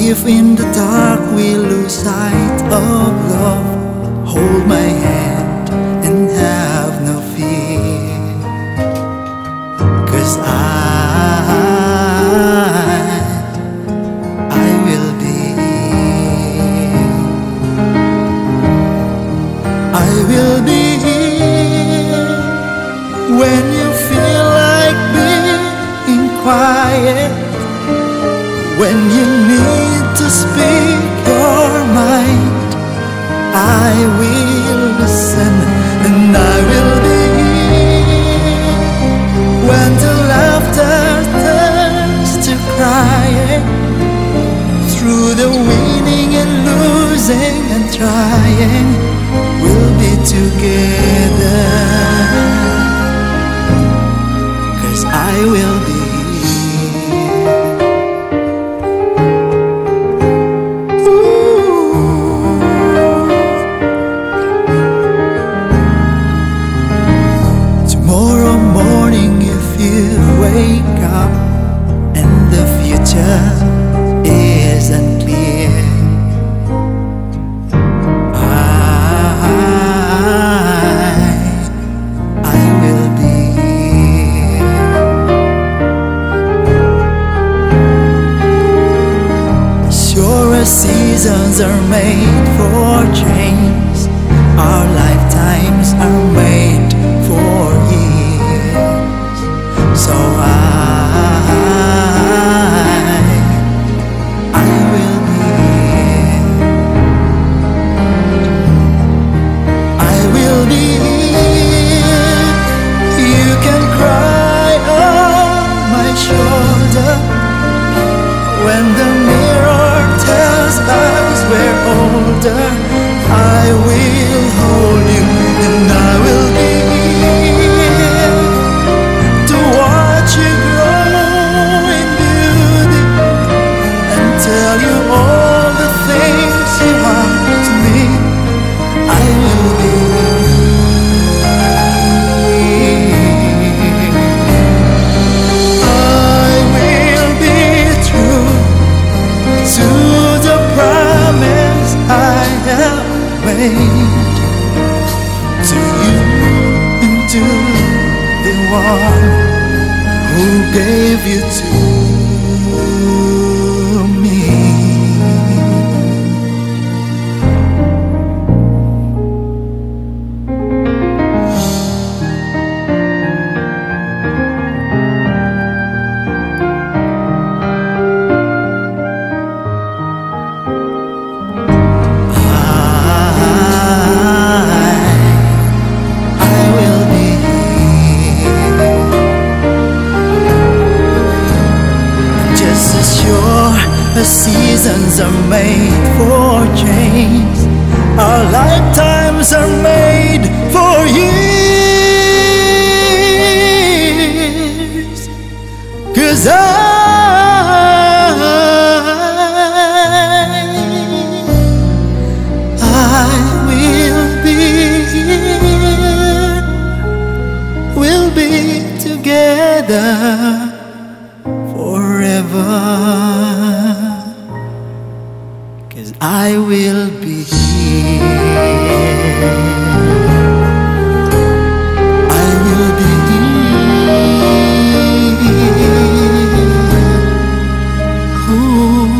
If in the dark we lose sight of love, hold my hand and have no fear, 'cause I will be here. I will be here when you feel like being quiet, when you need to speak your mind. I will listen and I will be here when the laughter turns to crying, through the winning and losing and trying, we'll be together, 'cause I will be here. Wake up and the future isn't clear. I will be here. Sure as seasons are made for change, our lifetimes are made for years. So I will be here. I will be here. You can cry on my shoulder when the mirror tells us we're older. I will hold you and I will be here to watch you grow in beauty and tell you all the things you are to me. I will be here. I will be true to the promise I have made to you and to the one who gave you to me. I will be here. Just as sure as seasons are made for change, our lifetimes are made for years. 'Cause I will be here. We'll be together forever, 'cause I will be here. I will be here. Ooh.